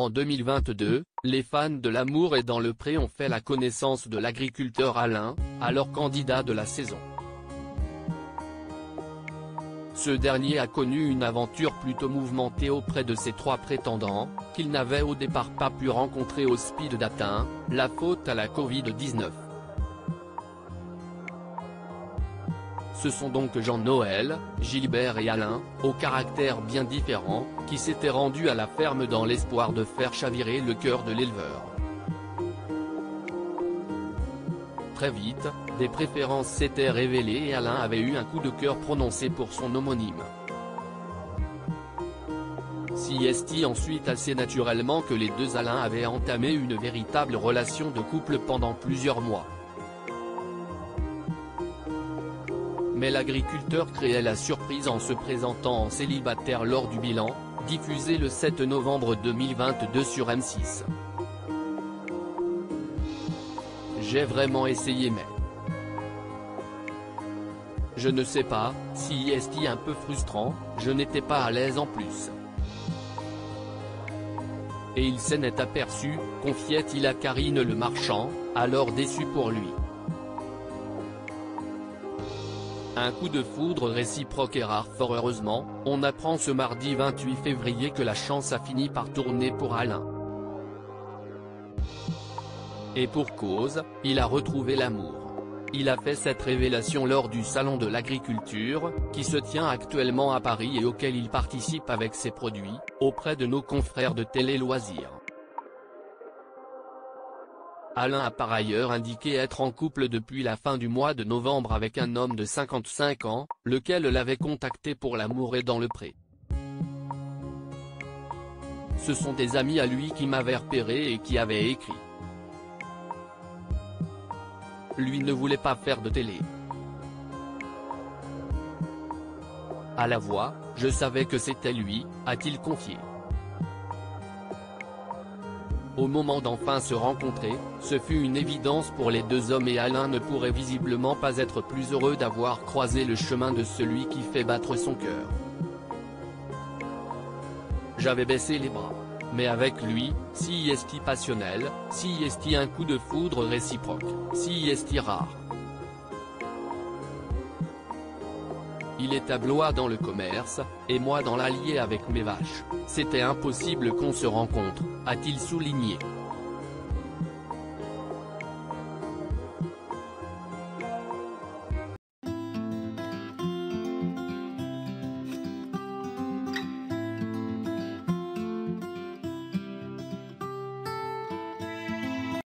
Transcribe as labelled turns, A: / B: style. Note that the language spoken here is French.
A: En 2022, les fans de L'amour est dans le pré ont fait la connaissance de l'agriculteur Alain, alors candidat de la saison. Ce dernier a connu une aventure plutôt mouvementée auprès de ses 3 prétendants, qu'il n'avait au départ pas pu rencontrer au speed dating, la faute à la Covid-19. Ce sont donc Jean-Noël, Gilbert et Alain, aux caractères bien différents, qui s'étaient rendus à la ferme dans l'espoir de faire chavirer le cœur de l'éleveur. Très vite, des préférences s'étaient révélées et Alain avait eu un coup de cœur prononcé pour son homonyme. Si est ensuite assez naturellement que les deux Alain avaient entamé une véritable relation de couple pendant plusieurs mois. Mais l'agriculteur créait la surprise en se présentant en célibataire lors du bilan, diffusé le 7 novembre 2022 sur M6. J'ai vraiment essayé mais je ne sais pas, si est un peu frustrant, je n'étais pas à l'aise en plus. Et il s'en est aperçu, confiait-il à Karine Le Marchand, alors déçu pour lui. Un coup de foudre réciproque est rare fort heureusement, on apprend ce mardi 28 février que la chance a fini par tourner pour Alain. Et pour cause, il a retrouvé l'amour. Il a fait cette révélation lors du Salon de l'Agriculture, qui se tient actuellement à Paris et auquel il participe avec ses produits, auprès de nos confrères de Télé Loisirs. Alain a par ailleurs indiqué être en couple depuis la fin du mois de novembre avec un homme de 55 ans, lequel l'avait contacté pour L'amour est dans le pré. Ce sont des amis à lui qui m'avaient repéré et qui avaient écrit. Lui ne voulait pas faire de télé. À la voix, je savais que c'était lui, a-t-il confié. Au moment d'enfin se rencontrer, ce fut une évidence pour les deux hommes et Alain ne pourrait visiblement pas être plus heureux d'avoir croisé le chemin de celui qui fait battre son cœur. J'avais baissé les bras. Mais avec lui, si est passionnel, si est un coup de foudre réciproque, si est rare. Il est à Blois dans le commerce, et moi dans l'Allier avec mes vaches, c'était impossible qu'on se rencontre, a-t-il souligné.